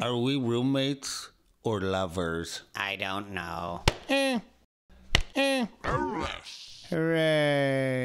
Are we roommates or lovers? I don't know. Hooray!